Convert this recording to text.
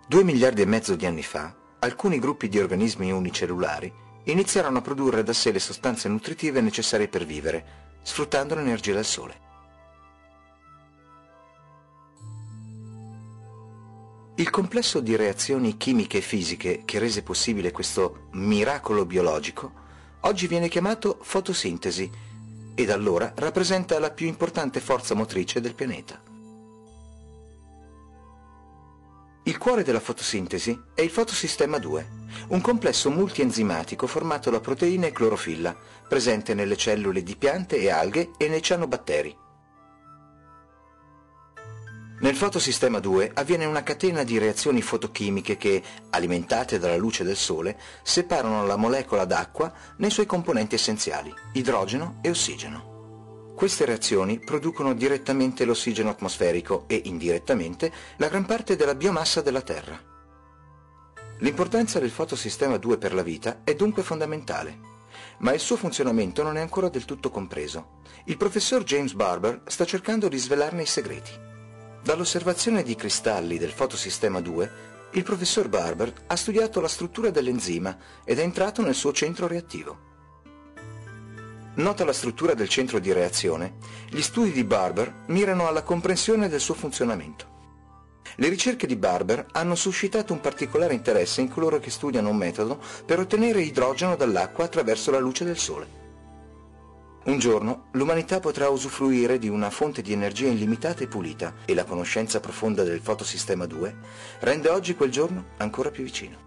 2 miliardi e mezzo di anni fa, alcuni gruppi di organismi unicellulari iniziarono a produrre da sé le sostanze nutritive necessarie per vivere, sfruttando l'energia del Sole. Il complesso di reazioni chimiche e fisiche che rese possibile questo miracolo biologico oggi viene chiamato fotosintesi e da allora rappresenta la più importante forza motrice del pianeta. Il cuore della fotosintesi è il fotosistema 2, un complesso multienzimatico formato da proteine e clorofilla, presente nelle cellule di piante e alghe e nei cianobatteri. Nel fotosistema 2 avviene una catena di reazioni fotochimiche che, alimentate dalla luce del Sole, separano la molecola d'acqua nei suoi componenti essenziali, idrogeno e ossigeno. Queste reazioni producono direttamente l'ossigeno atmosferico e indirettamente la gran parte della biomassa della Terra. L'importanza del fotosistema 2 per la vita è dunque fondamentale, ma il suo funzionamento non è ancora del tutto compreso. Il professor James Barber sta cercando di svelarne i segreti. Dall'osservazione di cristalli del fotosistema 2, il professor Barber ha studiato la struttura dell'enzima ed è entrato nel suo centro reattivo. Nota la struttura del centro di reazione, gli studi di Barber mirano alla comprensione del suo funzionamento. Le ricerche di Barber hanno suscitato un particolare interesse in coloro che studiano un metodo per ottenere idrogeno dall'acqua attraverso la luce del Sole. Un giorno l'umanità potrà usufruire di una fonte di energia illimitata e pulita e la conoscenza profonda del fotosistema 2 rende oggi quel giorno ancora più vicino.